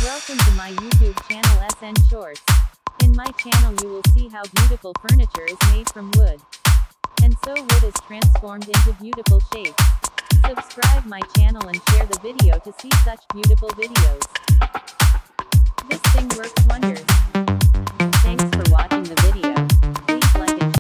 Welcome to my YouTube channel SN Shorts. In my channel you will see how beautiful furniture is made from wood. And so wood is transformed into beautiful shapes. Subscribe my channel and share the video to see such beautiful videos.